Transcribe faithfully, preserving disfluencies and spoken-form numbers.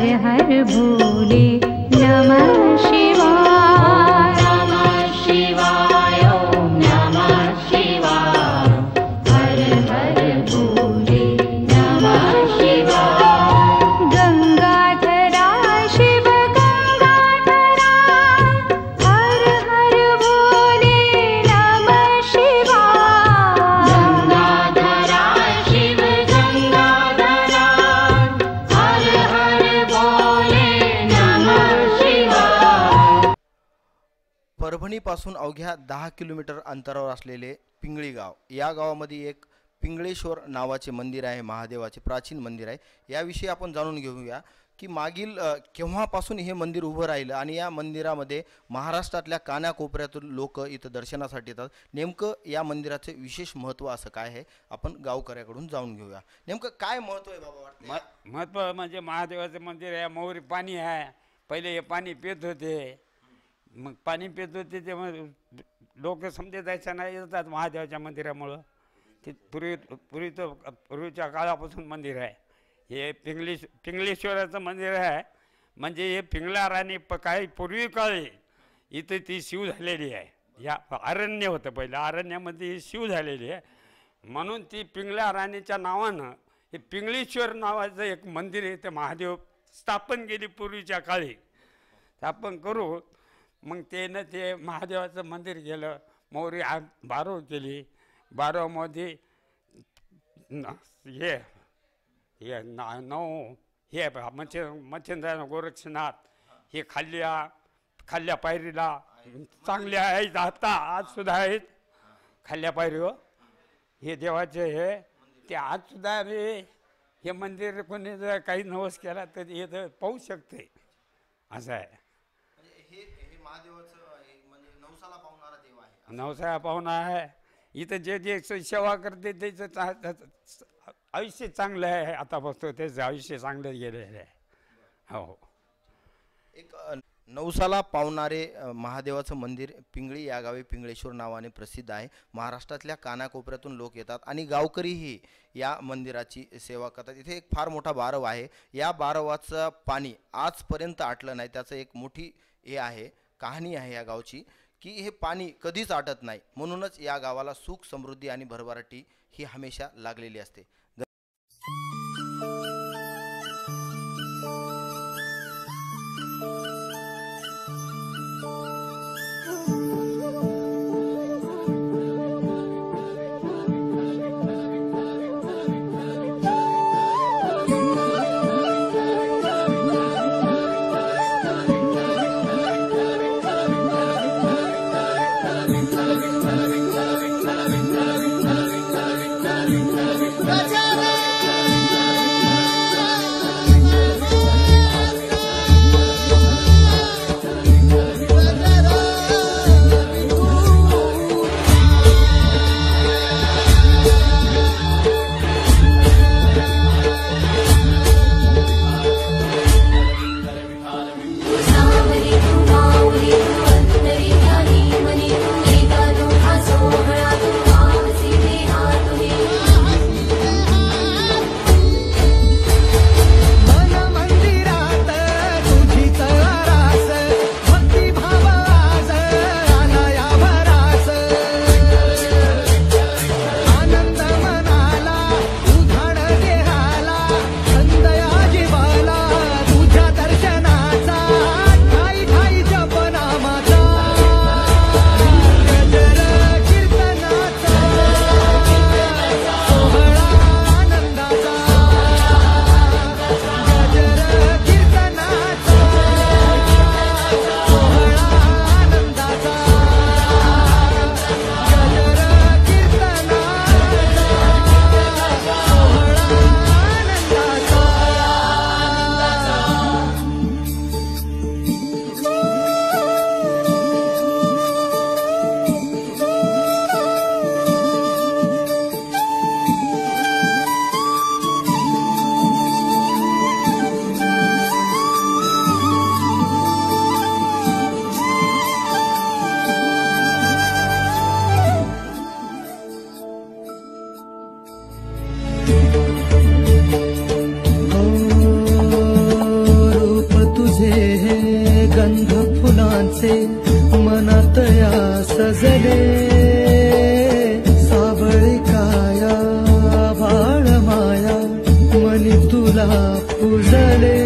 हर हर भोले नमः शिवाय नमः शिवाय ओम नमः शिवाय हर हर भोले नमः शिवाय गंगाधरा शिव गंगाधरा हर हर भोले नमः शिवाय गंगाधरा शिव गंगाधरा हर हर भोले नमः शिवाय। परभणीपासून अवघ्या दहा किलोमीटर अंतरावर असलेले पिंगळी गाव, या गावामध्ये एक पिंगळेश्वर नावाचे मंदिर आहे, महादेवाचे प्राचीन मंदिर आहे। याविषयी आपण जाणून घेऊया की मागील अ, केव्हापासून हे मंदिर उभं राहिलं आणि या मंदिरामध्ये महाराष्ट्रातल्या कानाकोपऱ्यातून लोक इथं दर्शनासाठी येतात। नेमकं या मंदिराचे विशेष महत्त्व असं काय आहे, आपण गावकऱ्याकडून जाणून घेऊया। नेमकं काय महत्त्व आहे बाबा वाटतं? महत्त्व म्हणजे महादेवाचं मंदिर आहे, मोहरी पाणी आहे। पहिले हे पाणी पित होते, मग पाणी पित होते तेव्हा लोक समजे जायचं नाही, येतात महादेवाच्या मंदिरामुळं। ते पूर्वी पूर्वी तर पूर्वीच्या काळापासून मंदिर आहे हे। पिंगली पिंगलेश्वराचं मंदिर आहे, म्हणजे हे पिंगला राणी प काही पूर्वी काळी इथं ती शिव झालेली आहे। या अरण्य होतं पहिलं, अरण्यामध्ये शिव झालेली आहे, म्हणून ती पिंगला राणीच्या नावानं हे पिंगलेश्वर नावाचं एक मंदिर आहे। ते महादेव स्थापन केली पूर्वीच्या काळी, स्थापन करू मग त्यानं ते महादेवाचं मंदिर केलं। मोहरी आ बारव केली, बारवमध्ये हे हे ना नऊ हे मच्छ मच्छिंद्र गोरक्षनाथ हे खाल्ल्या खाल्ल्या पायरीला चांगले आहेत, आता आजसुद्धा आहेत खाल्ल्या पायरीवर हे देवाचे हे। ते आजसुद्धा हे हे मंदिर कोणी जर काही नवस केला तर हे तर पाहू शकते, असं आहे। नवसाला पाहुणा आहे इथं, जे जे सेवा करते त्याचं आयुष्य चांगलं आहे। आता बघतो त्याचं आयुष्य चांगलं गेलेलं आहे। हो, एक नवसाला पावणारे महादेवाचं मंदिर पिंगळी या गावी पिंगळेश्वर नावाने प्रसिद्ध आहे। महाराष्ट्रातल्या कानाकोपऱ्यातून लोक येतात आणि गावकरीही या मंदिराची सेवा करतात। इथे एक फार मोठा बारव आहे, या बारवाचं पाणी आजपर्यंत आटलं नाही। त्याचं एक मोठी हे आहे, कहाणी आहे या गावची, की हे पाणी कधीच आटत नाही, म्हणूनच या गावाला सुख समृद्धी आणि भरभराटी ही हमेशा लागलेली असते। Raja असे मनात या सजले सावळी काया बाळ माया मनी तुला पूजले